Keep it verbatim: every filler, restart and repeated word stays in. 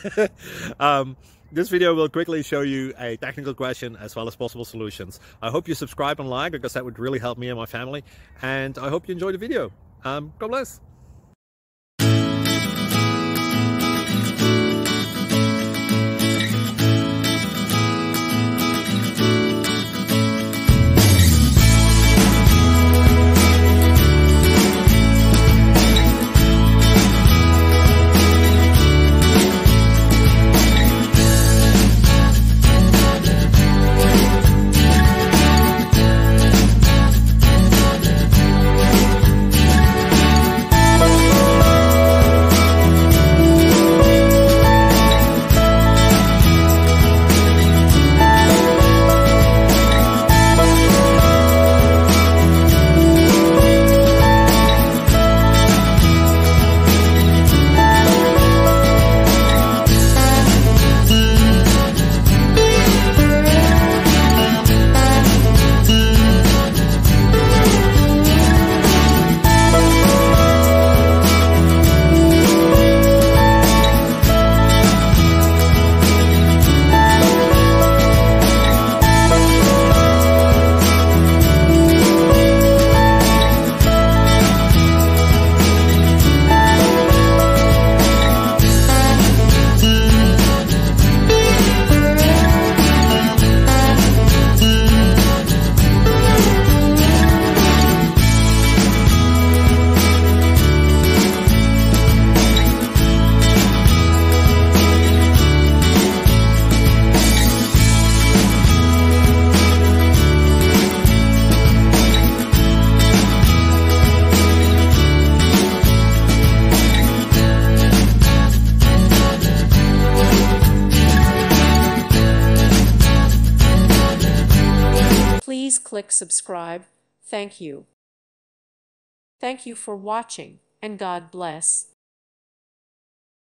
um, this video will quickly show you a technical question as well as possible solutions. I hope you subscribe and like, because that would really help me and my family. And I hope you enjoy the video. Um, God bless. Please click subscribe. Thank you. Thank you for watching, and God bless.